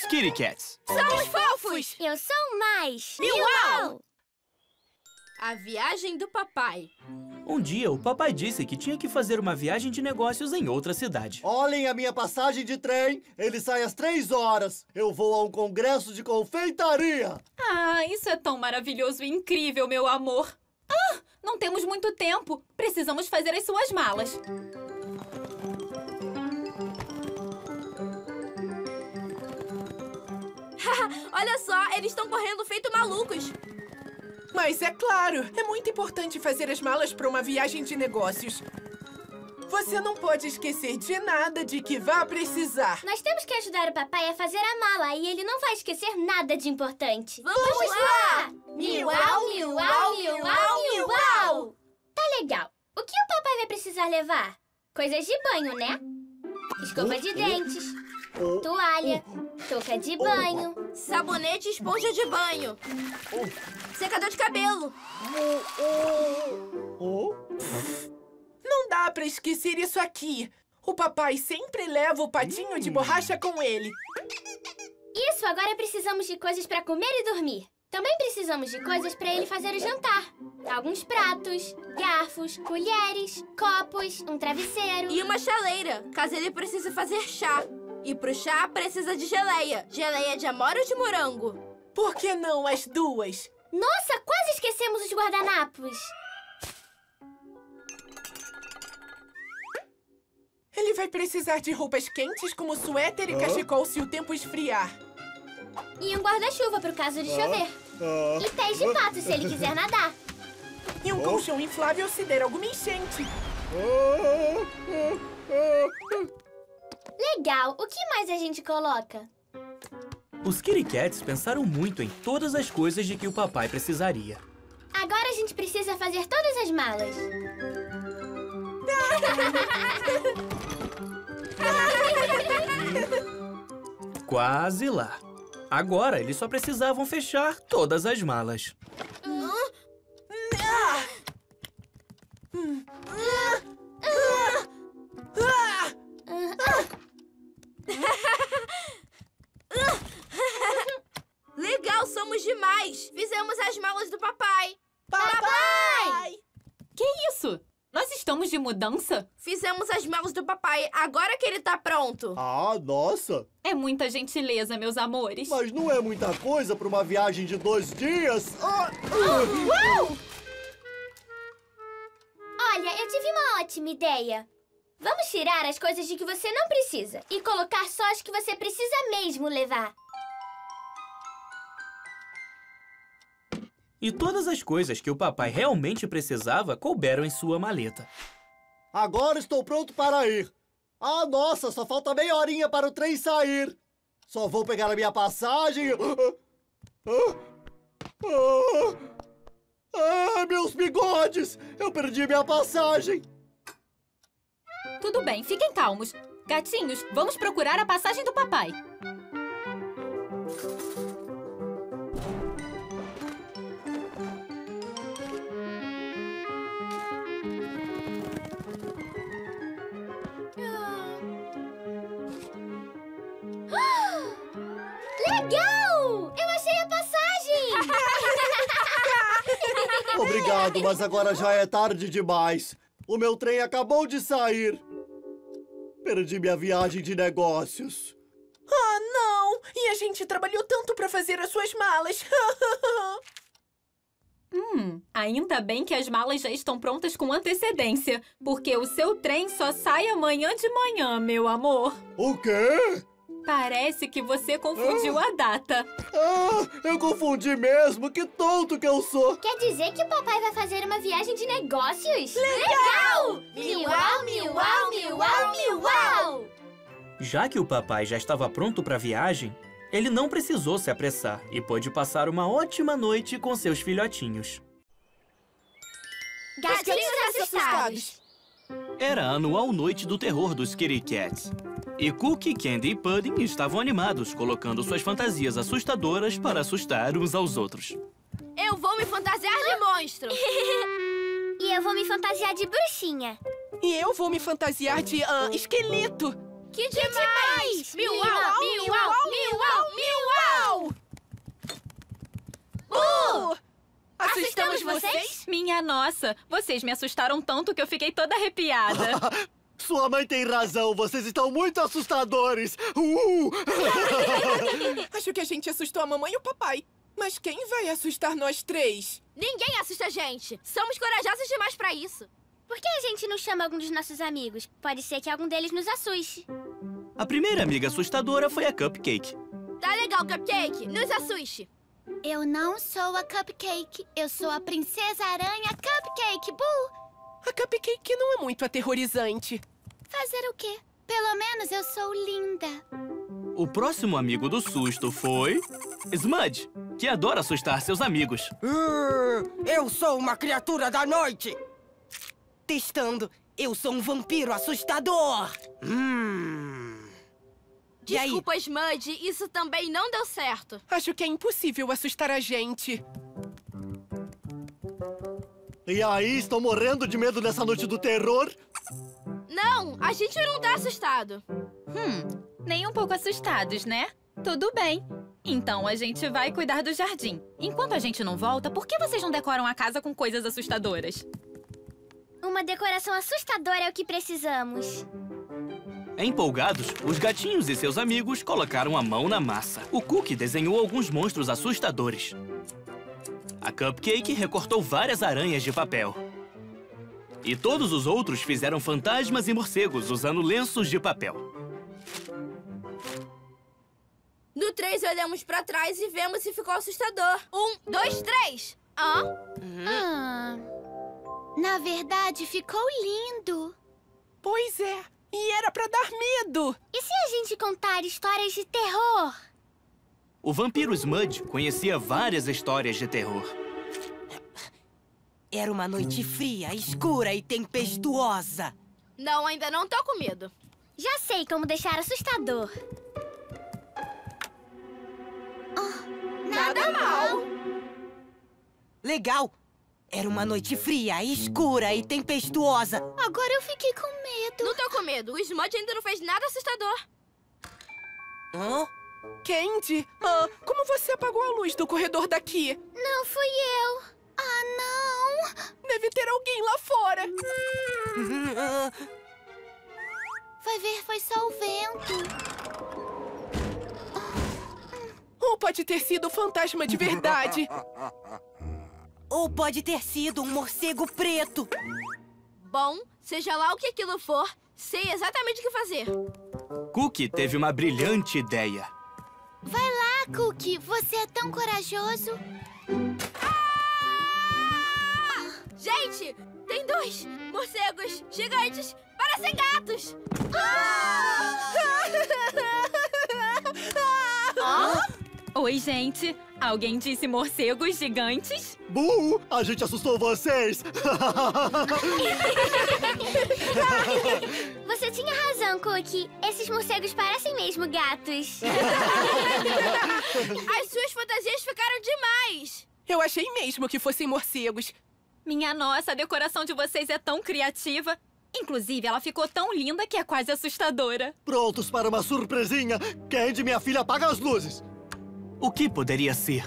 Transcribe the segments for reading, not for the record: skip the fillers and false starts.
Kitty Cats. Somos fofos! Eu sou mais. Miau! A viagem do papai. Um dia, o papai disse que tinha que fazer uma viagem de negócios em outra cidade. Olhem a minha passagem de trem. Ele sai às 3 horas. Eu vou a um congresso de confeitaria. Ah, isso é tão maravilhoso e incrível, meu amor. Ah, não temos muito tempo. Precisamos fazer as suas malas. Olha só, eles estão correndo feito malucos. Mas é claro, é muito importante fazer as malas para uma viagem de negócios. Você não pode esquecer de nada de que vá precisar. Nós temos que ajudar o papai a fazer a mala e ele não vai esquecer nada de importante. Vamos lá! Miau, miau, miau, miau! Tá legal. O que o papai vai precisar levar? Coisas de banho, né? Escova de dentes, toalha, touca de banho. Sabonete e esponja de banho. Secador de cabelo. Não dá pra esquecer isso aqui. O papai sempre leva o patinho de borracha com ele. Isso, agora precisamos de coisas pra comer e dormir. Também precisamos de coisas pra ele fazer o jantar. Alguns pratos, garfos, colheres, copos, um travesseiro. E uma chaleira, caso ele precise fazer chá. E pro chá precisa de geleia. Geleia de amora ou de morango? Por que não as duas? Nossa, quase esquecemos os guardanapos. Ele vai precisar de roupas quentes como suéter e cachecol se o tempo esfriar. E um guarda-chuva pro caso de chover. E pés de pato se ele quiser nadar. E um colchão inflável se der alguma enchente. Legal. O que mais a gente coloca? Os Kitty Cats pensaram muito em todas as coisas de que o papai precisaria. Agora a gente precisa fazer todas as malas. Quase lá. Agora, eles só precisavam fechar todas as malas. Legal, somos demais! Fizemos as malas do papai! Papai! Que isso? Nós estamos de mudança? Fizemos as malas do papai, agora que ele tá pronto! Ah, nossa! É muita gentileza, meus amores. Mas não é muita coisa para uma viagem de 2 dias. Olha, eu tive uma ótima ideia. Vamos tirar as coisas de que você não precisa e colocar só as que você precisa mesmo levar. E todas as coisas que o papai realmente precisava couberam em sua maleta. Agora estou pronto para ir. Ah, nossa, só falta meia horinha para o trem sair. Só vou pegar a minha passagem. Meus bigodes! Eu perdi minha passagem. Tudo bem, fiquem calmos. Gatinhos, vamos procurar a passagem do papai. Legal! Eu achei a passagem! Obrigado, mas agora já é tarde demais. O meu trem acabou de sair. Perdi minha viagem de negócios. Ah, não! E a gente trabalhou tanto para fazer as suas malas. Ainda bem que as malas já estão prontas com antecedência, porque o seu trem só sai amanhã de manhã, meu amor. O quê? Parece que você confundiu a data. Eu confundi mesmo. Que tonto que eu sou. Quer dizer que o papai vai fazer uma viagem de negócios? Legal! Miau, miau, miau, miau! Já que o papai já estava pronto para a viagem, ele não precisou se apressar e pôde passar uma ótima noite com seus filhotinhos. Gatinhos assustados. Era a anual Noite do Terror dos Kitty Cats. E Cookie, Candy e Pudding estavam animados, colocando suas fantasias assustadoras para assustar uns aos outros. Eu vou me fantasiar de monstro! E eu vou me fantasiar de bruxinha. E eu vou me fantasiar de esqueleto. Que demais! Miau, miau, miau, miau! vocês? Minha nossa, vocês me assustaram tanto que eu fiquei toda arrepiada. Sua mãe tem razão, vocês estão muito assustadores. Acho que a gente assustou a mamãe e o papai. Mas quem vai assustar nós três? Ninguém assusta a gente. Somos corajosos demais pra isso. Por que a gente não chama algum dos nossos amigos? Pode ser que algum deles nos assuste. A primeira amiga assustadora foi a Cupcake. Tá legal, Cupcake. Nos assuste. Eu não sou a Cupcake. Eu sou a Princesa Aranha Cupcake, Boo! A Cupcake não é muito aterrorizante. Fazer o quê? Pelo menos eu sou linda. O próximo amigo do susto foi... Smudge, que adora assustar seus amigos. Eu sou uma criatura da noite. Testando, eu sou um vampiro assustador. E aí? Desculpa, Smudge, isso também não deu certo. Acho que é impossível assustar a gente. E aí, estão morrendo de medo nessa noite do terror? Não, a gente não tá assustado. Nem um pouco assustados, né? Tudo bem. Então a gente vai cuidar do jardim. Enquanto a gente não volta, por que vocês não decoram a casa com coisas assustadoras? Uma decoração assustadora é o que precisamos. Empolgados, os gatinhos e seus amigos colocaram a mão na massa. O Cookie desenhou alguns monstros assustadores. A Cupcake recortou várias aranhas de papel. E todos os outros fizeram fantasmas e morcegos usando lenços de papel. No 3, olhamos pra trás e vemos se ficou assustador. 1, 2, 3. Na verdade, ficou lindo. Pois é, e era pra dar medo. E se a gente contar histórias de terror? O vampiro Smudge conhecia várias histórias de terror. Era uma noite fria, escura e tempestuosa. Não, ainda não tô com medo. Já sei como deixar assustador. Nada mal. Legal. Era uma noite fria, escura e tempestuosa. Agora eu fiquei com medo. Não tô com medo. O Smudge ainda não fez nada assustador. Hã? Candy, como você apagou a luz do corredor daqui? Não fui eu. Ah, não. Deve ter alguém lá fora. Vai ver, foi só o vento. Ou pode ter sido o fantasma de verdade. Ou pode ter sido um morcego preto. Bom, seja lá o que aquilo for, sei exatamente o que fazer. Cookie teve uma brilhante ideia. Vai lá, Cookie. Você é tão corajoso. Gente, tem 2 morcegos gigantes parecem gatos. Oi, gente. Alguém disse morcegos gigantes? A gente assustou vocês. Você tinha razão, Cookie. Esses morcegos parecem mesmo gatos. As suas fantasias ficaram demais. Eu achei mesmo que fossem morcegos. Minha nossa, a decoração de vocês é tão criativa. Inclusive, ela ficou tão linda que é quase assustadora. Prontos para uma surpresinha? Candy, minha filha, apaga as luzes. O que poderia ser?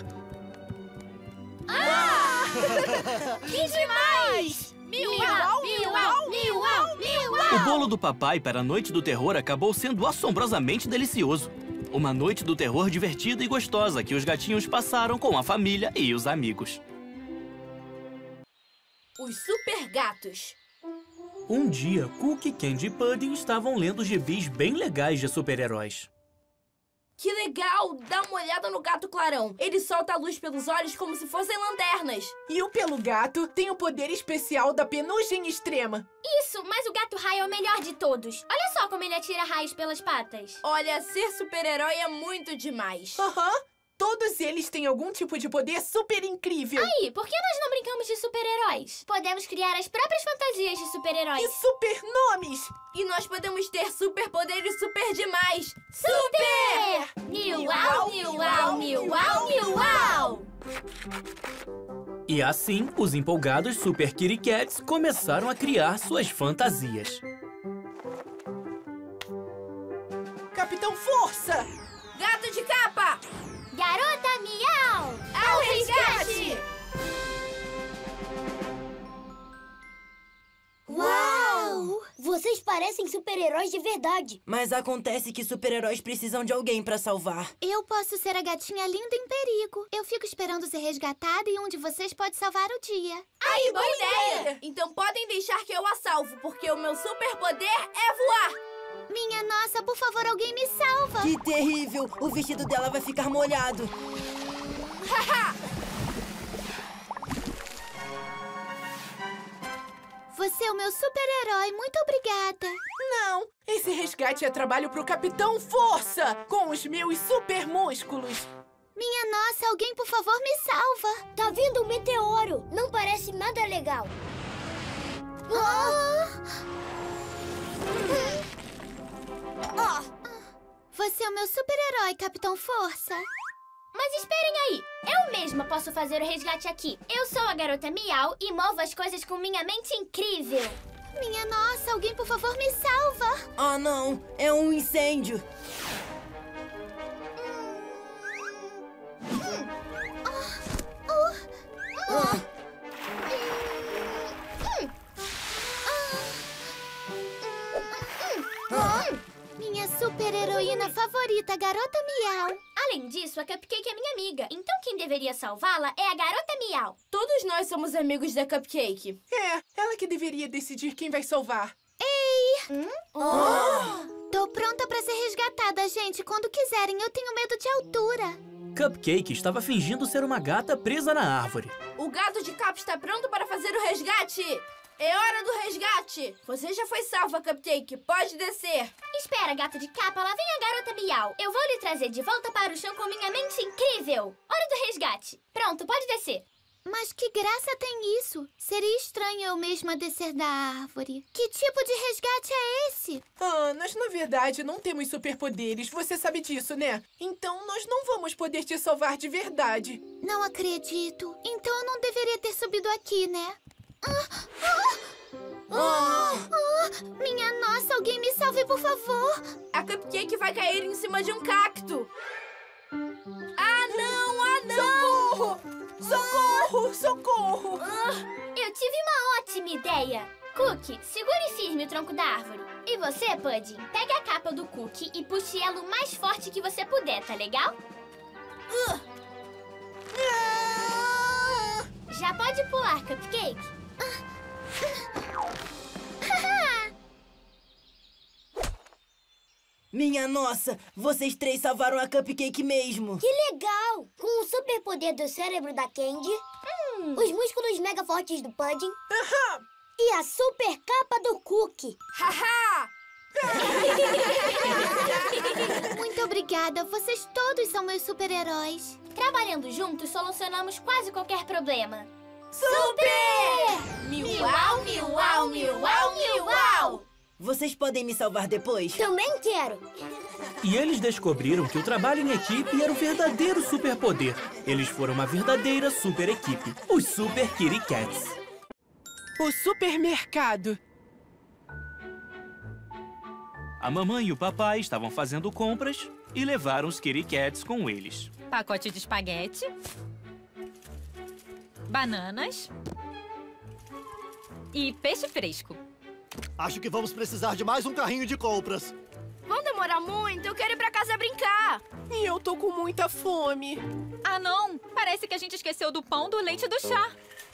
Que demais! Miau, miau, miau, miau. O bolo do papai para a noite do terror acabou sendo assombrosamente delicioso. Uma noite do terror divertida e gostosa que os gatinhos passaram com a família e os amigos. Os super gatos. Um dia, Cookie, Candy e Pudding estavam lendo gibis bem legais de super-heróis. Que legal! Dá uma olhada no gato clarão. Ele solta a luz pelos olhos como se fossem lanternas. E o pelo gato tem o poder especial da penugem extrema. Isso, mas o gato raio é o melhor de todos. Olha só como ele atira raios pelas patas. Olha, ser super-herói é muito demais. Todos eles têm algum tipo de poder super incrível. Aí, por que nós não brincamos de super-heróis? Podemos criar as próprias fantasias de E super-heróis. super nomes. E nós podemos ter superpoderes super demais. Super! Miau, miau, miau, miau. E assim, os empolgados Super Kitty Cats começaram a criar suas fantasias. Capitão Força! Gato de capa! Garota miau! Ao resgate! parecem super-heróis de verdade. Mas acontece que super-heróis precisam de alguém pra salvar. Eu posso ser a gatinha linda em perigo. Eu fico esperando ser resgatada e um de vocês pode salvar o dia. Aí, boa ideia! Então podem deixar que eu a salvo, porque o meu superpoder é voar. Minha nossa, por favor, alguém me salva. Que terrível! O vestido dela vai ficar molhado. Você é o meu super-herói. Muito obrigada. Não, esse resgate é trabalho pro Capitão Força, com os meus super músculos. Minha nossa, alguém, por favor, me salva. Tá vindo um meteoro. Não parece nada legal. Você é o meu super-herói, Capitão Força. Mas esperem aí, eu mesma posso fazer o resgate aqui. Eu sou a Garota Miau e movo as coisas com minha mente incrível. Minha nossa, alguém, por favor, me salva. Ah, não! É um incêndio! Minha super-heroína favorita, Garota Miau. Além disso, a Cupcake é minha amiga, então quem deveria salvá-la é a Garota Miau. Todos nós somos amigos da Cupcake. É, ela que deveria decidir quem vai salvar. Ei! Tô pronta pra ser resgatada, gente. Quando quiserem, eu tenho medo de altura. Cupcake estava fingindo ser uma gata presa na árvore. O gato de capa está pronto para fazer o resgate. É hora do resgate! Você já foi salva, Cupcake. Pode descer. Espera, gato de capa, lá vem a Garota Miau. Eu vou lhe trazer de volta para o chão com minha mente incrível. Hora do resgate. Pronto, pode descer. Mas que graça tem isso? Seria estranho eu mesma descer da árvore. Que tipo de resgate é esse? Ah, nós na verdade não temos superpoderes. Você sabe disso, né? Então nós não vamos poder te salvar de verdade. Não acredito. Então eu não deveria ter subido aqui, né? Minha nossa, alguém me salve, por favor. A Cupcake vai cair em cima de um cacto. Ah, não! Ah, não! Socorro! Socorro! Eu tive uma ótima ideia. Cookie, segure firme o tronco da árvore. E você, Pudding, pegue a capa do Cookie e puxe ela o mais forte que você puder, tá legal? Já pode pular, Cupcake. Minha nossa! Vocês três salvaram a Cupcake mesmo! Que legal! Com o superpoder do cérebro da Candy, os músculos mega fortes do Pudding e a super capa do Cookie. Haha! Muito obrigada. Vocês todos são meus super-heróis. Trabalhando juntos, solucionamos quase qualquer problema. Super! Miau, miau, miau, miau! Vocês podem me salvar depois? Também quero. E eles descobriram que o trabalho em equipe era o verdadeiro superpoder. Eles foram uma verdadeira super equipe, os Super Kitty Cats. O supermercado. A mamãe e o papai estavam fazendo compras e levaram os Kitty Cats com eles. Pacote de espaguete. Bananas. E peixe fresco. Acho que vamos precisar de mais um carrinho de compras. Vão demorar muito. Eu quero ir pra casa brincar. E eu tô com muita fome. Ah, não! Parece que a gente esqueceu do pão, do leite e do chá.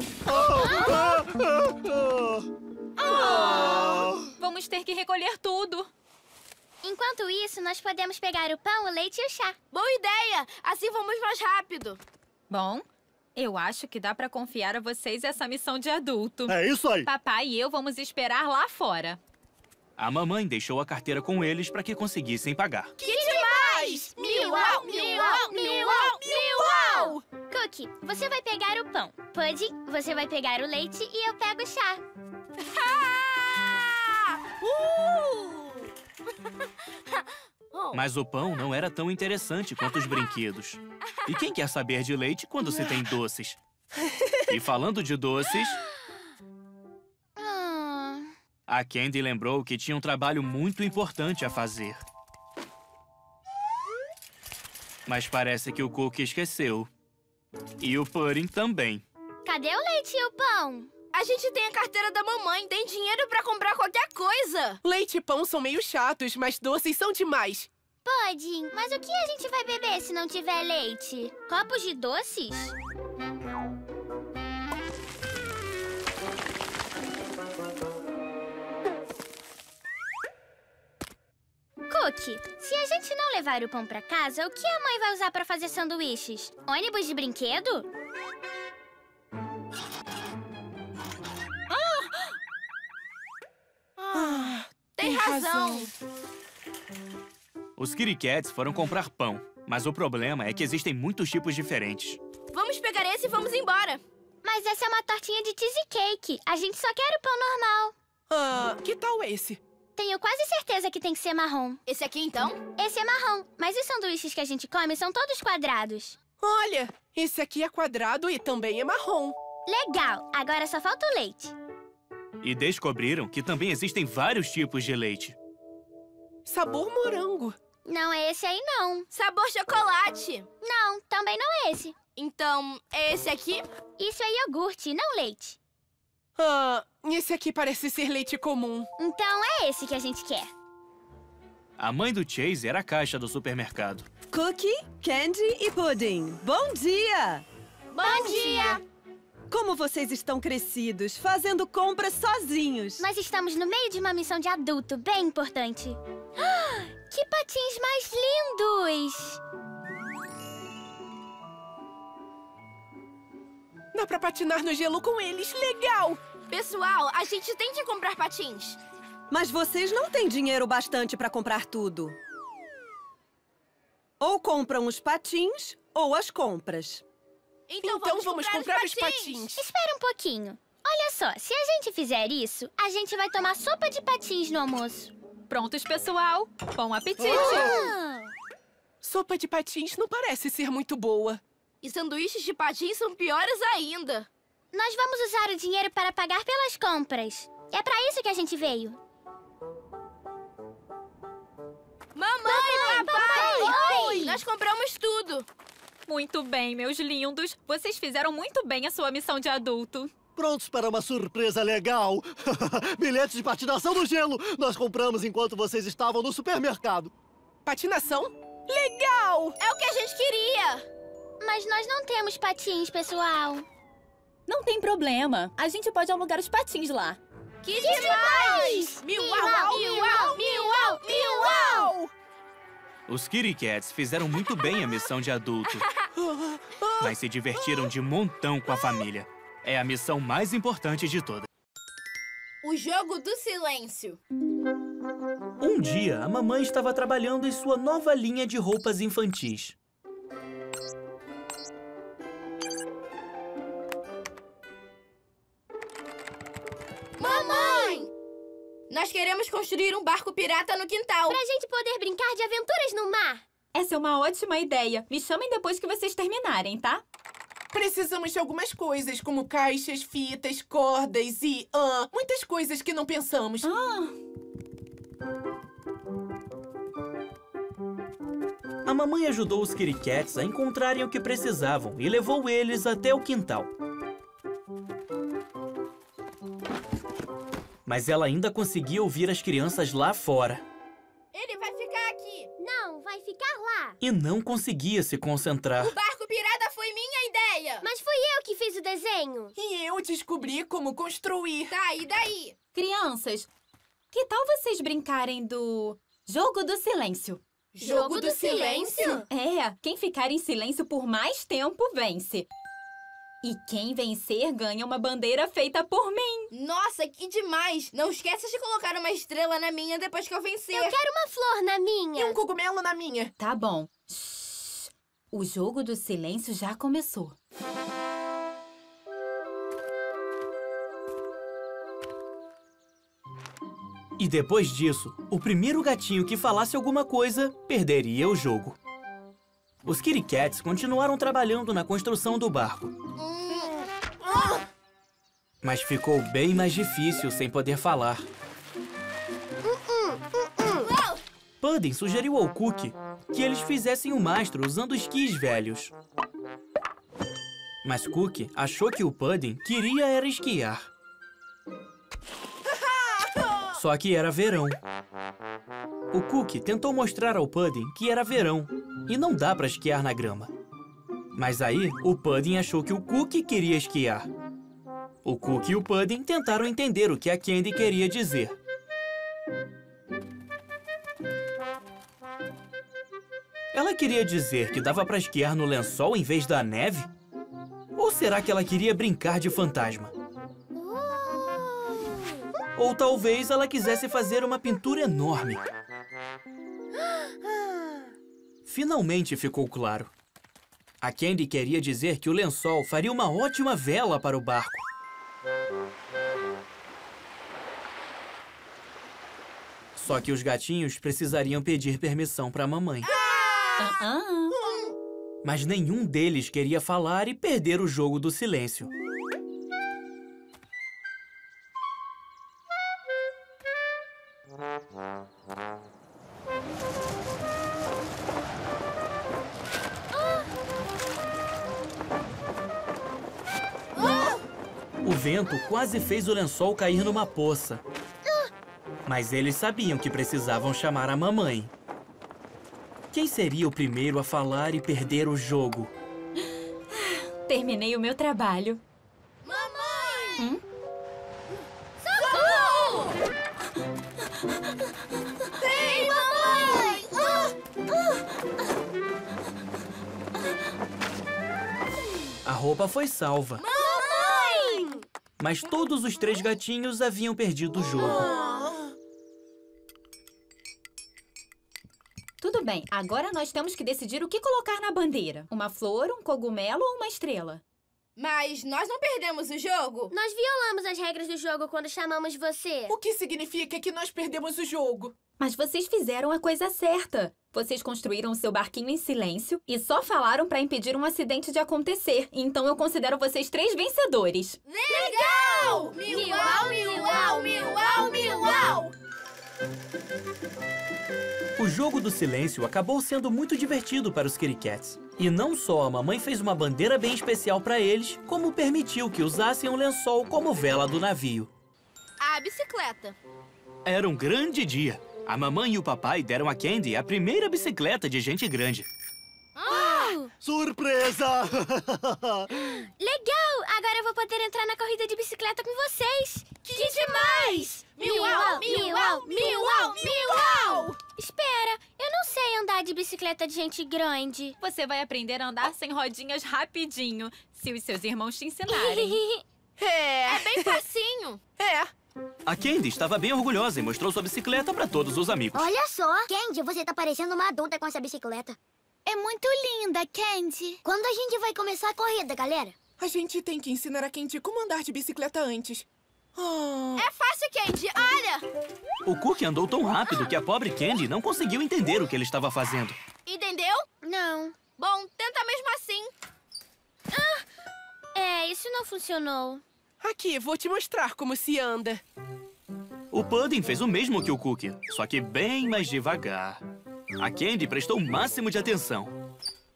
Vamos ter que recolher tudo. Enquanto isso, nós podemos pegar o pão, o leite e o chá. Boa ideia! Assim vamos mais rápido. Bom, eu acho que dá pra confiar a vocês essa missão de adulto. É isso aí. Papai e eu vamos esperar lá fora. A mamãe deixou a carteira com eles para que conseguissem pagar. Que demais! Miau, miau, miau, miau! Cookie, você vai pegar o pão. Pudding, você vai pegar o leite e eu pego o chá. Mas o pão não era tão interessante quanto os brinquedos. E quem quer saber de leite quando se tem doces? E falando de doces, a Candy lembrou que tinha um trabalho muito importante a fazer. Mas parece que o Cookie esqueceu. E o Pudding também. Cadê o leite e o pão? A gente tem a carteira da mamãe. Tem dinheiro pra comprar qualquer coisa. Leite e pão são meio chatos, mas doces são demais. Pudding, mas o que a gente vai beber se não tiver leite? Copos de doces? Cookie, se a gente não levar o pão pra casa, o que a mãe vai usar pra fazer sanduíches? Ônibus de brinquedo? Tem razão. Os Kitty Cats foram comprar pão, mas o problema é que existem muitos tipos diferentes. Vamos pegar esse e vamos embora. Mas essa é uma tortinha de cheesecake. A gente só quer o pão normal. Que tal esse? Tenho quase certeza que tem que ser marrom. Esse aqui, então? Esse é marrom, mas os sanduíches que a gente come são todos quadrados. Olha, esse aqui é quadrado e também é marrom. Legal, agora só falta o leite. E descobriram que também existem vários tipos de leite. Sabor morango. Não é esse aí, não. Sabor chocolate. Não, também não é esse. Então, é esse aqui? Isso é iogurte, não leite. Esse aqui parece ser leite comum. Então é esse que a gente quer. A mãe do Chase era a caixa do supermercado. Cookie, candy e pudding. Bom dia! Bom dia! Como vocês estão crescidos, fazendo compras sozinhos. Nós estamos no meio de uma missão de adulto bem importante. Que patins mais lindos! Dá pra patinar no gelo com eles. Legal! Pessoal, a gente tem que comprar patins. Mas vocês não têm dinheiro bastante para comprar tudo. Ou compram os patins, ou as compras. Então vamos comprar os patins. Espera um pouquinho. Olha só, se a gente fizer isso, a gente vai tomar sopa de patins no almoço. Prontos, pessoal? Bom apetite! Sopa de patins não parece ser muito boa. E sanduíches de patins são piores ainda. Nós vamos usar o dinheiro para pagar pelas compras. É para isso que a gente veio. Mamãe, papai! Oi! Nós compramos tudo. Muito bem, meus lindos. Vocês fizeram muito bem a sua missão de adulto. Prontos para uma surpresa legal. Bilhetes de patinação no gelo. Nós compramos enquanto vocês estavam no supermercado. Patinação? Legal! É o que a gente queria. Mas nós não temos patins, pessoal. Não tem problema. A gente pode alugar os patins lá. Que demais! Miau, miau, miau, miau! Os Kitty Cats fizeram muito bem a missão de adulto. Mas se divertiram de montão com a família. É a missão mais importante de todas. O jogo do silêncio. Um dia, a mamãe estava trabalhando em sua nova linha de roupas infantis. Mamãe! Nós queremos construir um barco pirata no quintal. Pra gente poder brincar de aventuras no mar. Essa é uma ótima ideia. Me chamem depois que vocês terminarem, tá? Precisamos de algumas coisas, como caixas, fitas, cordas e... muitas coisas que não pensamos. A mamãe ajudou os Kitty Cats a encontrarem o que precisavam e levou eles até o quintal. Mas ela ainda conseguia ouvir as crianças lá fora. Ele vai ficar aqui. Não, vai ficar lá. E não conseguia se concentrar. O barco pirata foi minha ideia. Mas fui eu que fiz o desenho. E eu descobri como construir. Tá, e daí? Crianças, que tal vocês brincarem do jogo do silêncio? Jogo do silêncio? É, quem ficar em silêncio por mais tempo vence. E quem vencer ganha uma bandeira feita por mim. Nossa, que demais! Não esqueça de colocar uma estrela na minha depois que eu vencer. Eu quero uma flor na minha. E um cogumelo na minha. Tá bom. Shhh. O jogo do silêncio já começou. E depois disso, o primeiro gatinho que falasse alguma coisa perderia o jogo. Os Kitty Cats continuaram trabalhando na construção do barco. Mas ficou bem mais difícil sem poder falar. Pudding sugeriu ao Cookie que eles fizessem o mastro usando esquis velhos. Mas Cookie achou que o Pudding queria era esquiar. Só que era verão. O Cookie tentou mostrar ao Pudding que era verão e não dá pra esquiar na grama. Mas aí, o Pudding achou que o Cookie queria esquiar. O Cookie e o Pudding tentaram entender o que a Candy queria dizer. Ela queria dizer que dava pra esquiar no lençol em vez da neve? Ou será que ela queria brincar de fantasma? Ou talvez ela quisesse fazer uma pintura enorme. Finalmente ficou claro. A Candy queria dizer que o lençol faria uma ótima vela para o barco. Só que os gatinhos precisariam pedir permissão para a mamãe. Mas nenhum deles queria falar e perder o jogo do silêncio. O vento quase fez o lençol cair numa poça. Mas eles sabiam que precisavam chamar a mamãe. Quem seria o primeiro a falar e perder o jogo? Terminei o meu trabalho. Mamãe! Socorro! Vem, mamãe! A roupa foi salva. Mamãe! Mas todos os 3 gatinhos haviam perdido o jogo. Tudo bem, agora nós temos que decidir o que colocar na bandeira. Uma flor, um cogumelo ou uma estrela? Mas nós não perdemos o jogo. Nós violamos as regras do jogo quando chamamos você. O que significa que nós perdemos o jogo? Mas vocês fizeram a coisa certa. Vocês construíram o seu barquinho em silêncio e só falaram para impedir um acidente de acontecer. Então eu considero vocês 3 vencedores. Legal! Miau, miau, miau, miau! O jogo do silêncio acabou sendo muito divertido para os Kitty Cats. E não só a mamãe fez uma bandeira bem especial para eles, como permitiu que usassem um lençol como vela do navio. A bicicleta. Era um grande dia. A mamãe e o papai deram a Candy a primeira bicicleta de gente grande. Surpresa! Legal! Agora eu vou poder entrar na corrida de bicicleta com vocês. Que demais! Miau, miau, miau, miau! Espera, eu não sei andar de bicicleta de gente grande. Você vai aprender a andar sem rodinhas rapidinho, se os seus irmãos te ensinarem. É bem facinho. A Candy estava bem orgulhosa e mostrou sua bicicleta para todos os amigos. Olha só, Candy, você tá parecendo uma adulta com essa bicicleta. É muito linda, Candy. Quando a gente vai começar a corrida, galera? A gente tem que ensinar a Candy como andar de bicicleta antes. É fácil, Candy, olha! O Cookie andou tão rápido que a pobre Candy não conseguiu entender o que ele estava fazendo. Entendeu? Não. Bom, tenta mesmo assim. Isso não funcionou. Aqui, vou te mostrar como se anda. O Pudding fez o mesmo que o Cookie, só que bem mais devagar. A Candy prestou o máximo de atenção.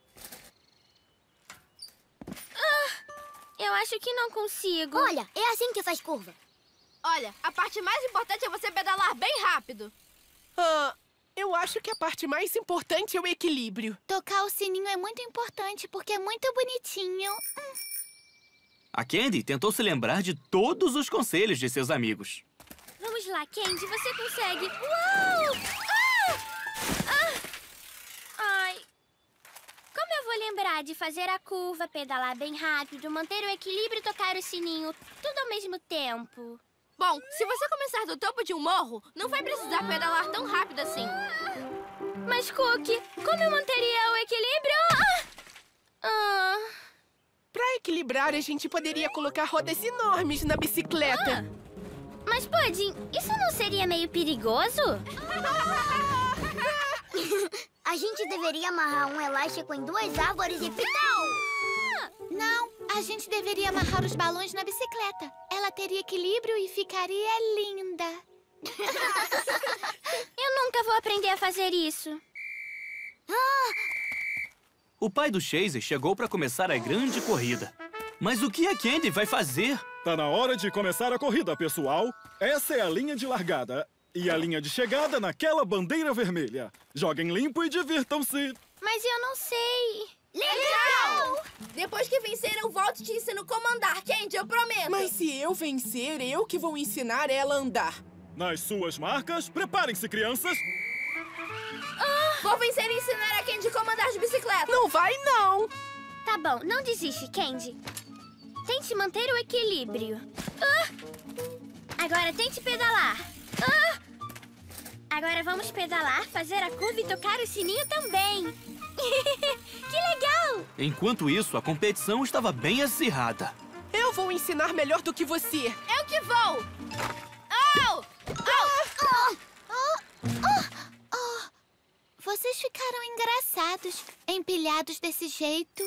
Eu acho que não consigo. Olha, é assim que faz curva. Olha, a parte mais importante é você pedalar bem rápido. Eu acho que a parte mais importante é o equilíbrio. Tocar o sininho é muito importante, porque é muito bonitinho. A Candy tentou se lembrar de todos os conselhos de seus amigos. Vamos lá, Candy, você consegue. Uau! Ai. Como eu vou lembrar de fazer a curva, pedalar bem rápido, manter o equilíbrio e tocar o sininho, tudo ao mesmo tempo? Bom, se você começar do topo de um morro, não vai precisar pedalar tão rápido assim. Mas, Cookie, como eu manteria o equilíbrio? Pra equilibrar, a gente poderia colocar rodas enormes na bicicleta. Mas, Pudding, isso não seria meio perigoso? A gente deveria amarrar um elástico em 2 árvores e pitão! Não, a gente deveria amarrar os balões na bicicleta. Ela teria equilíbrio e ficaria linda. Eu nunca vou aprender a fazer isso. O pai do Chase chegou para começar a grande corrida. Mas o que a Candy vai fazer? Tá na hora de começar a corrida, pessoal. Essa é a linha de largada. E a linha de chegada naquela bandeira vermelha. Joguem limpo e divirtam-se. Mas eu não sei. Legal! Depois que vencer, eu volto e te ensino como andar, Candy, eu prometo. Mas se eu vencer, eu que vou ensinar ela a andar. Nas suas marcas, preparem-se, crianças. Vou vencer e ensinar a Candy como andar de bicicleta. Não vai, não. Tá bom, não desiste, Candy. Tente manter o equilíbrio. Agora tente pedalar. Agora vamos pedalar, fazer a curva e tocar o sininho também. Que legal! Enquanto isso, a competição estava bem acirrada. Eu vou ensinar melhor do que você. Eu que vou! Vocês ficaram engraçados, empilhados desse jeito.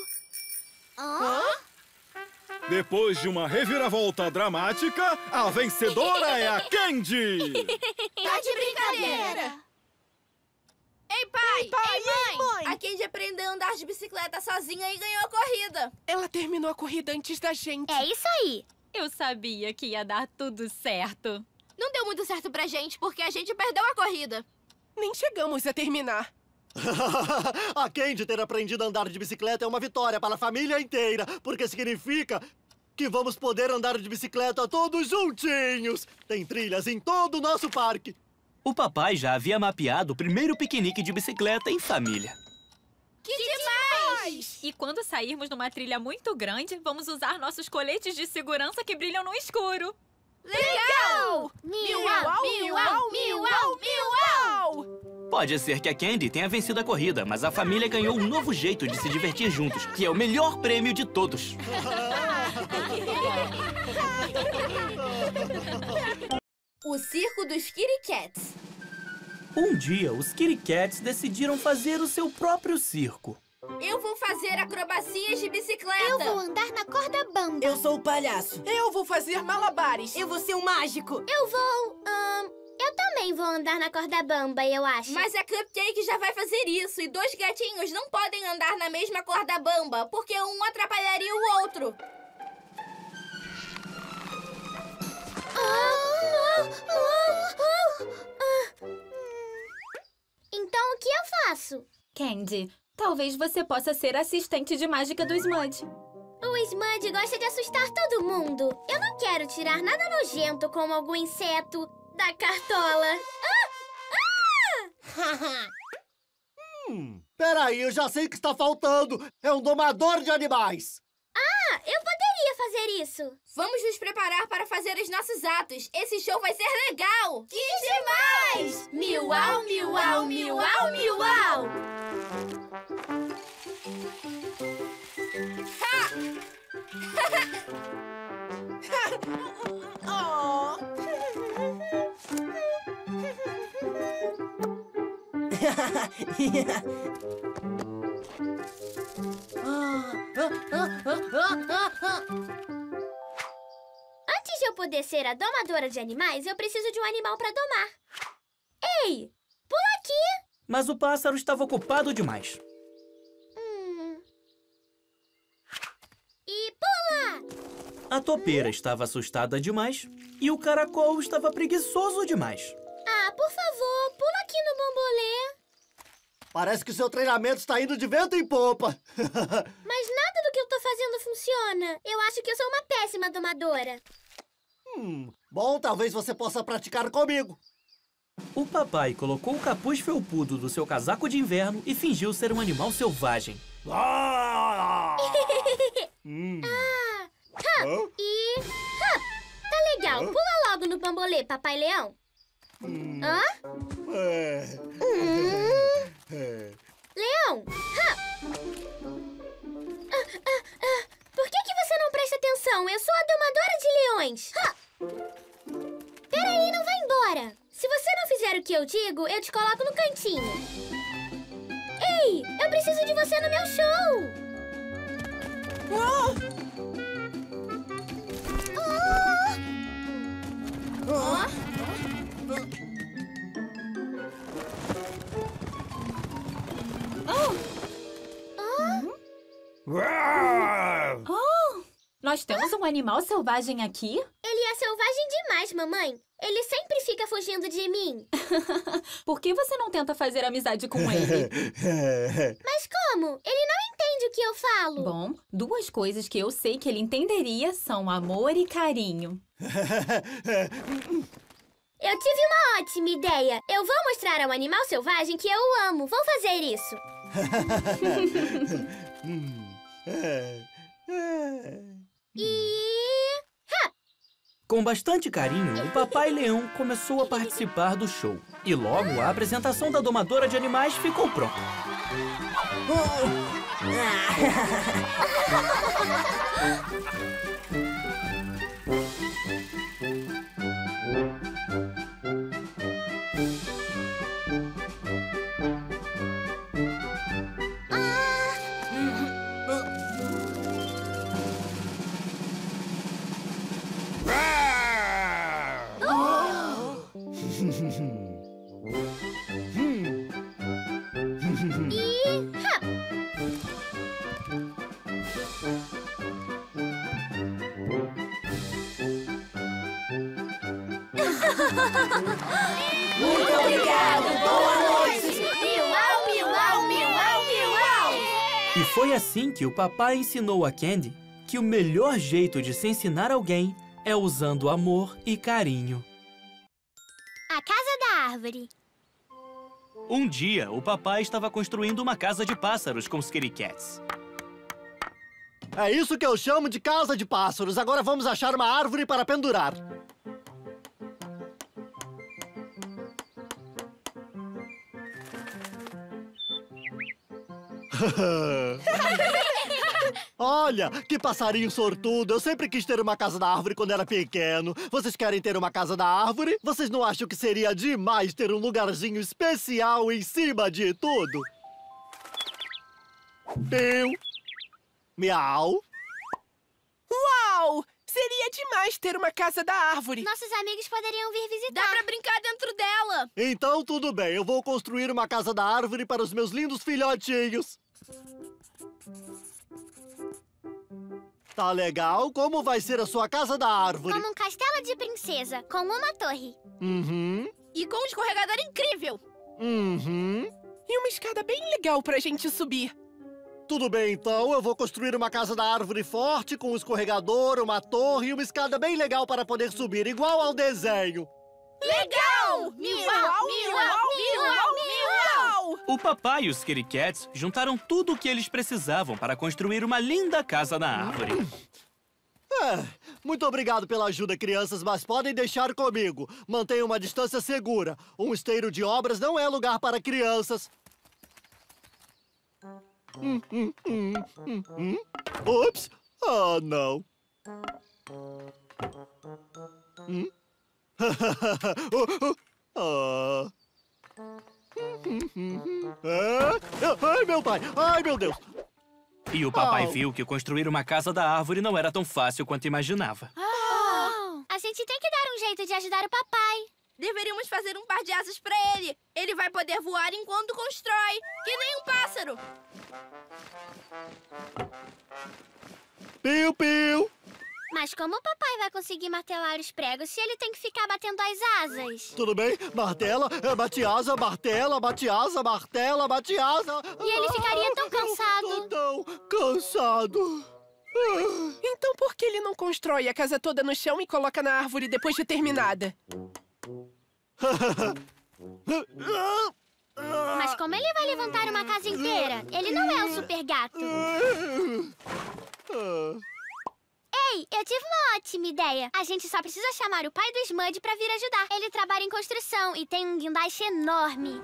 Depois de uma reviravolta dramática, a vencedora é a Candy! Tá de brincadeira! Ei, pai! Ei, mãe! A Candy aprendeu a andar de bicicleta sozinha e ganhou a corrida. Ela terminou a corrida antes da gente. É isso aí. Eu sabia que ia dar tudo certo. Não deu muito certo pra gente, porque a gente perdeu a corrida. Nem chegamos a terminar. A Candy ter aprendido a andar de bicicleta é uma vitória para a família inteira, porque significa que vamos poder andar de bicicleta todos juntinhos. Tem trilhas em todo o nosso parque. O papai já havia mapeado o primeiro piquenique de bicicleta em família. Que demais! E quando sairmos numa trilha muito grande, vamos usar nossos coletes de segurança que brilham no escuro. Legal! Miau, miau, miau, miau! Pode ser que a Candy tenha vencido a corrida, mas a família ganhou um novo jeito de se divertir juntos, que é o melhor prêmio de todos. O circo dos Kitty Cats. Um dia, os Kitty Cats decidiram fazer o seu próprio circo. Eu vou fazer acrobacias de bicicleta. Eu vou andar na corda bamba. Eu sou o palhaço. Eu vou fazer malabares. Eu vou ser um mágico. Eu vou... eu também vou andar na corda bamba, eu acho. Mas a Cupcake já vai fazer isso. E 2 gatinhos não podem andar na mesma corda bamba, porque um atrapalharia o outro. Então, o que eu faço? Candy, talvez você possa ser assistente de mágica do Smudge. O Smudge gosta de assustar todo mundo. Eu não quero tirar nada nojento como algum inseto da cartola. Peraí, eu já sei o que está faltando. É um domador de animais. Eu poderia fazer isso. Vamos nos preparar para fazer os nossos atos. Esse show vai ser legal. Que demais! Miau, miau, miau, miau. Antes de eu poder ser a domadora de animais, eu preciso de um animal para domar. Ei, pula aqui! Mas o pássaro estava ocupado demais. E pula! A topeira estava assustada demais e o caracol estava preguiçoso demais. Por favor, pula aqui no bambolê. Parece que seu treinamento está indo de vento em popa. Mas nada do que eu tô fazendo funciona. Eu acho que eu sou uma péssima domadora. Bom, talvez você possa praticar comigo. O papai colocou o capuz felpudo do seu casaco de inverno e fingiu ser um animal selvagem. Tá legal. Pula logo no bambolê, papai leão. Leão! Por que você não presta atenção? Eu sou a domadora de leões! Peraí, não vai embora! Se você não fizer o que eu digo, eu te coloco no cantinho. Ei, eu preciso de você no meu show! Nós temos um animal selvagem aqui? Ele é selvagem demais, mamãe. Ele sempre fica fugindo de mim. Por que você não tenta fazer amizade com ele? Mas como? Ele não entende o que eu falo. Bom, 2 coisas que eu sei que ele entenderia são amor e carinho. Eu tive uma ótima ideia. Eu vou mostrar ao animal selvagem que eu amo. Vou fazer isso. Com bastante carinho, o Papai Leão começou a participar do show. E logo a apresentação da domadora de animais ficou pronta. Muito obrigado! Boa noite! Miau, miau, miau, miau! E foi assim que o papai ensinou a Candy que o melhor jeito de se ensinar alguém é usando amor e carinho. A casa da árvore. Um dia, o papai estava construindo uma casa de pássaros com os Kitty Cats. É isso que eu chamo de casa de pássaros. Agora vamos achar uma árvore para pendurar. Olha, que passarinho sortudo. Eu sempre quis ter uma casa da árvore quando era pequeno. Vocês querem ter uma casa da árvore? Vocês não acham que seria demais ter um lugarzinho especial em cima de tudo? Piu. Miau. Uau! Seria demais ter uma casa da árvore. Nossos amigos poderiam vir visitar. Dá pra brincar dentro dela. Então tudo bem, eu vou construir uma casa da árvore para os meus lindos filhotinhos. Tá legal? Como vai ser a sua casa da árvore? Como um castelo de princesa, com uma torre. Uhum. E com um escorregador incrível. Uhum. E uma escada bem legal pra gente subir. Tudo bem, então. Eu vou construir uma casa da árvore forte, com um escorregador, uma torre e uma escada bem legal para poder subir, igual ao desenho. Legal! Miau, miau, miau, miau! O papai e os Kitty Cats juntaram tudo o que eles precisavam para construir uma linda casa na árvore. Muito obrigado pela ajuda, crianças, mas podem deixar comigo. Mantenham uma distância segura. Um esteiro de obras não é lugar para crianças. Ups! Ah, não. Ai, meu pai! Ai, meu Deus! E o papai viu que construir uma casa da árvore não era tão fácil quanto imaginava. A gente tem que dar um jeito de ajudar o papai. Deveríamos fazer um par de asas pra ele. Ele vai poder voar enquanto constrói, que nem um pássaro. Piu, piu! Mas como o papai vai conseguir martelar os pregos se ele tem que ficar batendo as asas? Tudo bem? Martela, bate asa, martela, bate asa, martela, bate asa. E ele ficaria tão cansado. Tão cansado. Então por que ele não constrói a casa toda no chão e coloca na árvore depois de terminada? Mas como ele vai levantar uma casa inteira? Ele não é um super gato. Ei, eu tive uma ótima ideia. A gente só precisa chamar o pai do Smudge pra vir ajudar. Ele trabalha em construção e tem um guindaste enorme.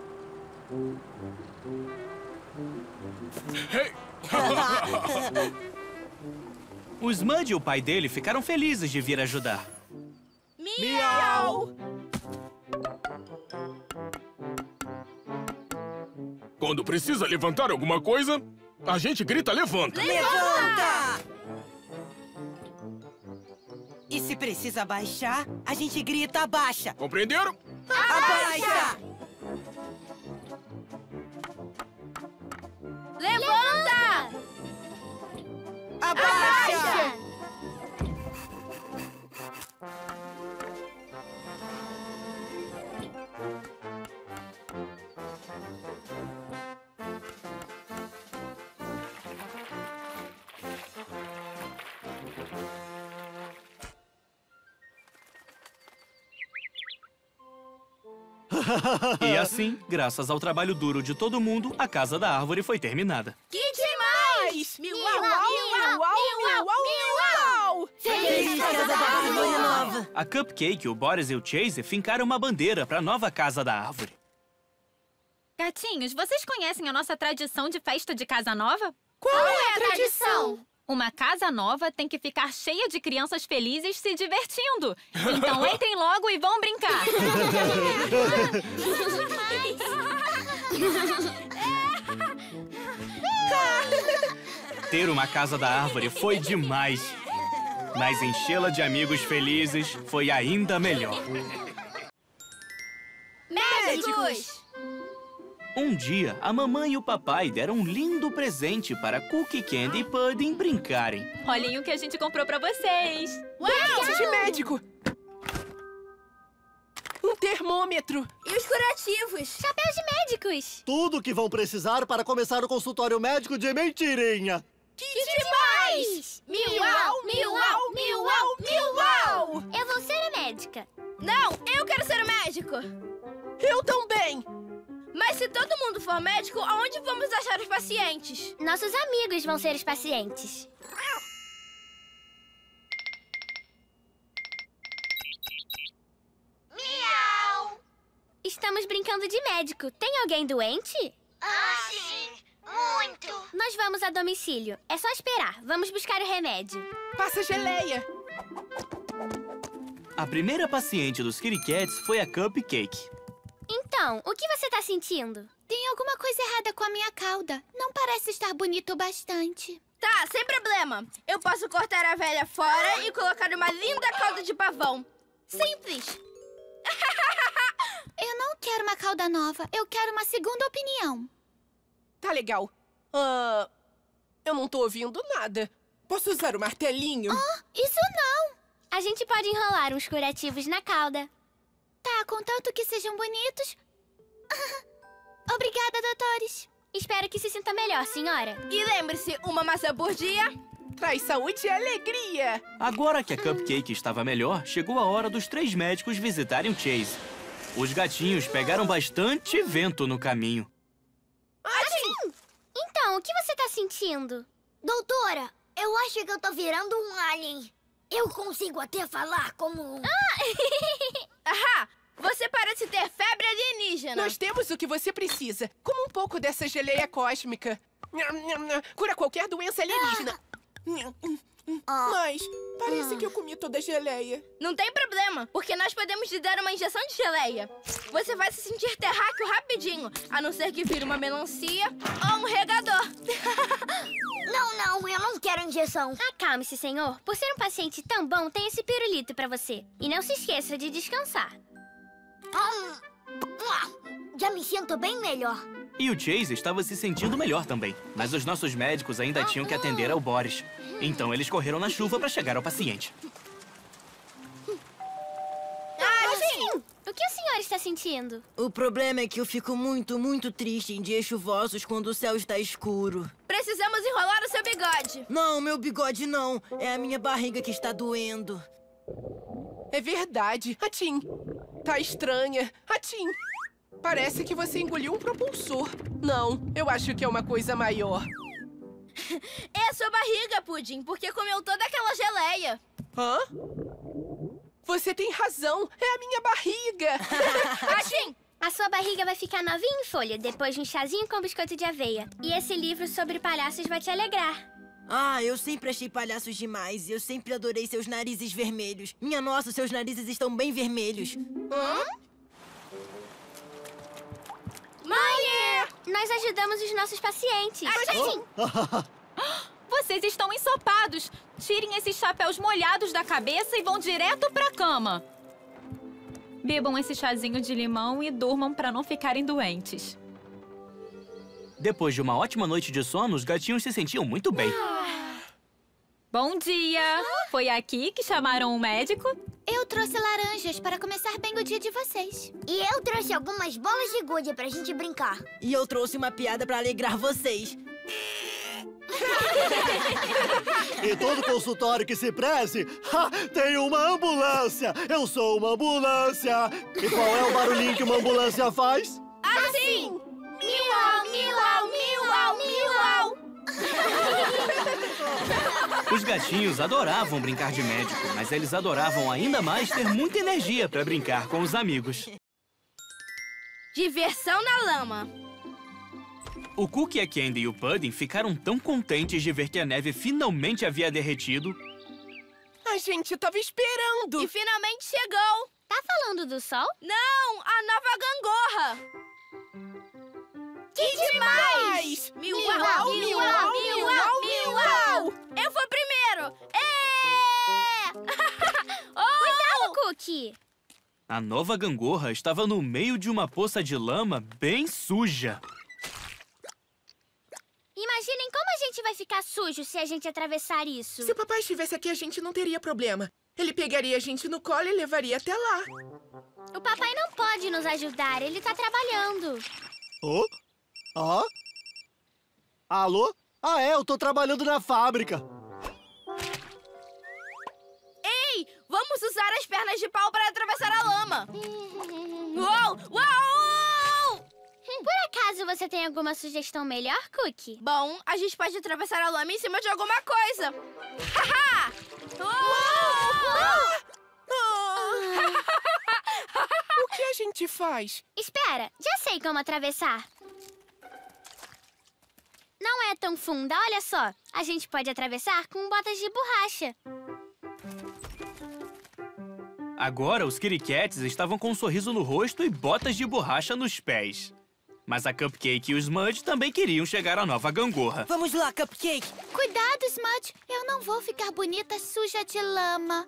O Smudge e o pai dele ficaram felizes de vir ajudar. Miau! Quando precisa levantar alguma coisa, a gente grita levanta. Levanta! E se precisa baixar, a gente grita abaixa. Compreenderam? Abaixa! Levanta! Abaixa! E assim, graças ao trabalho duro de todo mundo, a Casa da Árvore foi terminada. Que demais! Miau, miau, miau, miau! Feliz Casa da Árvore Nova! A Cupcake, o Boris e o Chase fincaram uma bandeira para a nova Casa da Árvore. Gatinhos, vocês conhecem a nossa tradição de festa de casa nova? Qual é a tradição? Uma casa nova tem que ficar cheia de crianças felizes se divertindo. Então entrem logo e vão brincar. Ter uma Casa da Árvore foi demais. Mas enchê-la de amigos felizes foi ainda melhor. Médicos! Um dia, a mamãe e o papai deram um lindo presente para Cookie, Candy e Pudding brincarem. Olhem o que a gente comprou para vocês. Kit de médico! Um termômetro! E os curativos? Chapéus de médicos! Tudo que vão precisar para começar o consultório médico de mentirinha. Que demais! Miau, miau, miau, miau! Eu vou ser a médica. Não, eu quero ser o médico! Eu também! Mas se todo mundo for médico, aonde vamos achar os pacientes? Nossos amigos vão ser os pacientes. Miau! Estamos brincando de médico. Tem alguém doente? Sim! Muito! Nós vamos a domicílio. É só esperar. Vamos buscar o remédio. Passa geleia! A primeira paciente dos Kitty Cats foi a Cupcake. Então, o que você tá sentindo? Tem alguma coisa errada com a minha cauda. Não parece estar bonito o bastante. Tá, sem problema. Eu posso cortar a velha fora e colocar uma linda cauda de pavão. Simples. Eu não quero uma cauda nova. Eu quero uma segunda opinião. Tá legal. Eu não tô ouvindo nada. Posso usar o martelinho? Isso não! A gente pode enrolar uns curativos na cauda. Tá, contanto que sejam bonitos. Obrigada, doutores. Espero que se sinta melhor, senhora. E lembre-se, uma maçã por dia traz saúde e alegria. Agora que a Cupcake estava melhor, chegou a hora dos 3 médicos visitarem o Chase. Os gatinhos pegaram bastante vento no caminho. Então, o que você tá sentindo? Doutora, eu acho que eu tô virando um alien. Eu consigo até falar como... Ahá! Você parece ter febre alienígena. Nós temos o que você precisa. Como um pouco dessa geleia cósmica. Cura qualquer doença alienígena. Mas parece que eu comi toda a geleia. Não tem problema, porque nós podemos lhe dar uma injeção de geleia. Você vai se sentir terráqueo rapidinho, a não ser que vire uma melancia ou um regador. Não, eu não quero injeção. Acalme-se, senhor. Por ser um paciente tão bom, tem esse pirulito pra você. E não se esqueça de descansar. Já me sinto bem melhor. E o Chase estava se sentindo melhor também. Mas os nossos médicos ainda tinham que atender ao Boris. Então eles correram na chuva para chegar ao paciente. O que o senhor está sentindo? O problema é que eu fico muito triste em dias chuvosos quando o céu está escuro. Precisamos enrolar o seu bigode. Não, meu bigode não. É a minha barriga que está doendo. É verdade. Atim, tá estranha. Atim, parece que você engoliu um propulsor. Não, eu acho que é uma coisa maior. É a sua barriga, Pudim, porque comeu toda aquela geleia. Hã? Você tem razão, é a minha barriga. Atim! A sua barriga vai ficar novinha em folha, depois de um chazinho com biscoito de aveia. E esse livro sobre palhaços vai te alegrar. Eu sempre achei palhaços demais. Eu sempre adorei seus narizes vermelhos. Minha nossa, seus narizes estão bem vermelhos. Mãe! Nós ajudamos os nossos pacientes. Vocês estão ensopados. Tirem esses chapéus molhados da cabeça e vão direto pra cama. Bebam esse chazinho de limão e durmam pra não ficarem doentes. Depois de uma ótima noite de sono, os gatinhos se sentiam muito bem. Bom dia! Foi aqui que chamaram o médico? Eu trouxe laranjas para começar bem o dia de vocês. E eu trouxe algumas bolas de gude pra gente brincar. E eu trouxe uma piada pra alegrar vocês. E todo consultório que se preze tem uma ambulância. Eu sou uma ambulância. E qual é o barulhinho que uma ambulância faz? Assim! Miau, miau, miau, miau. Os gatinhos adoravam brincar de médico, mas eles adoravam ainda mais ter muita energia para brincar com os amigos. Diversão na lama. O Cookie, a Candy e o Pudding ficaram tão contentes de ver que a neve finalmente havia derretido. A gente tava esperando. E finalmente chegou. Tá falando do sol? Não, a nova gangorra. Que demais! Miau, miau, miau, miau, miau. Eu vou primeiro. Cuidado, Cookie. A nova gangorra estava no meio de uma poça de lama bem suja. Imaginem como a gente vai ficar sujo se a gente atravessar isso. Se o papai estivesse aqui, a gente não teria problema. Ele pegaria a gente no colo e levaria até lá. O papai não pode nos ajudar, ele tá trabalhando. Oh? Ah? Alô? Eu tô trabalhando na fábrica. Ei, vamos usar as pernas de pau para atravessar a lama. Uou, uou! Por acaso você tem alguma sugestão melhor, Cookie? Bom, a gente pode atravessar a lama em cima de alguma coisa. Haha! O que a gente faz? Espera, já sei como atravessar. Não é tão funda, olha só. A gente pode atravessar com botas de borracha. Agora, os Kitty Cats estavam com um sorriso no rosto e botas de borracha nos pés. Mas a Cupcake e o Smudge também queriam chegar à nova gangorra. Vamos lá, Cupcake. Cuidado, Smudge. Eu não vou ficar bonita suja de lama.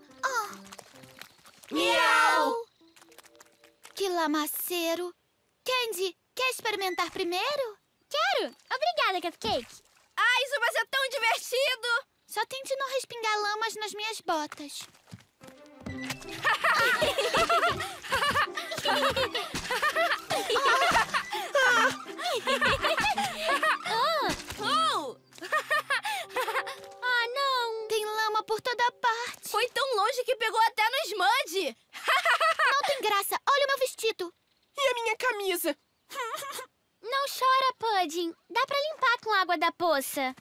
Miau! Que lamaceiro. Candy, quer experimentar primeiro? Quero! Obrigada, Cupcake. Ai, isso vai ser tão divertido! Só tente não respingar lamas nas minhas botas. Não! Tem lama por toda parte. Foi tão longe que pegou até no Smudge. Não tem graça. Olha o meu vestido. E a minha camisa? Não chora, Pudding. Dá pra limpar com água da poça.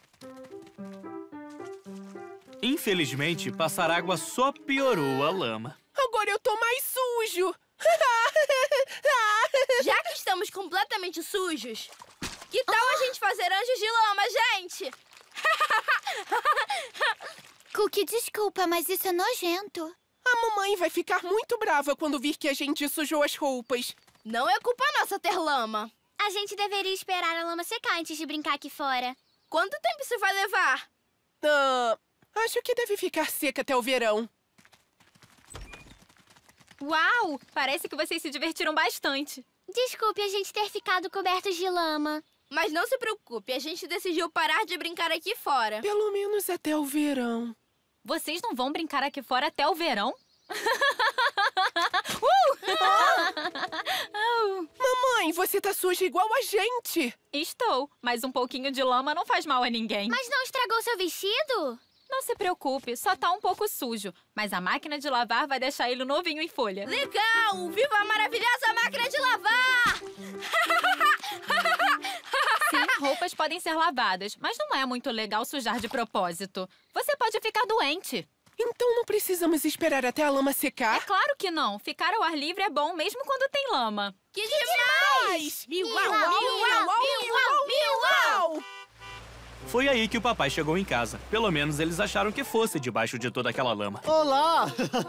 Infelizmente, passar água só piorou a lama. Agora eu tô mais sujo. Já que estamos completamente sujos, que tal a gente fazer anjos de lama, gente? Cookie, desculpa, mas isso é nojento. A mamãe vai ficar muito brava quando vir que a gente sujou as roupas. Não é culpa nossa ter lama. A gente deveria esperar a lama secar antes de brincar aqui fora. Quanto tempo isso vai levar? Acho que deve ficar seca até o verão. Uau! Parece que vocês se divertiram bastante. Desculpe a gente ter ficado cobertos de lama. Mas não se preocupe, a gente decidiu parar de brincar aqui fora. Pelo menos até o verão. Vocês não vão brincar aqui fora até o verão? Mamãe, você tá suja igual a gente. Estou, mas um pouquinho de lama não faz mal a ninguém. Mas não estragou seu vestido? Não se preocupe, só tá um pouco sujo. Mas a máquina de lavar vai deixar ele novinho em folha. Legal! Viva a maravilhosa máquina de lavar! Sim, roupas podem ser lavadas, mas não é muito legal sujar de propósito. Você pode ficar doente. Então não precisamos esperar até a lama secar? É claro que não. Ficar ao ar livre é bom mesmo quando tem lama. Que demais! Miau, miau, miau, miau! Foi aí que o papai chegou em casa. Pelo menos eles acharam que fosse debaixo de toda aquela lama. Olá!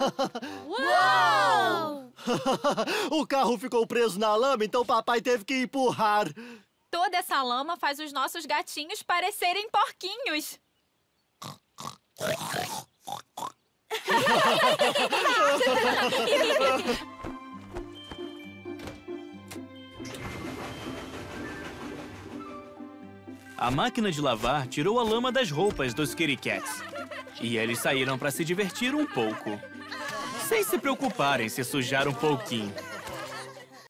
Uau! O carro ficou preso na lama, então o papai teve que empurrar. Toda essa lama faz os nossos gatinhos parecerem porquinhos. A máquina de lavar tirou a lama das roupas dos Kitty Cats. E eles saíram para se divertir um pouco. Sem se preocuparem se sujar um pouquinho.